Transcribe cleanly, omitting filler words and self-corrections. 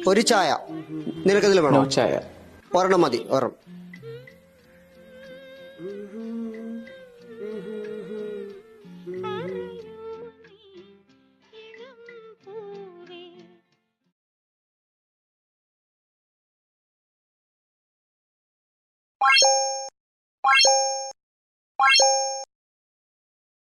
ഒരു ചായ. നിനക്കതിൽ വേണോ? നോ ചായ. ഒരെണ്ണം മതി, ഒരെണ്ണം.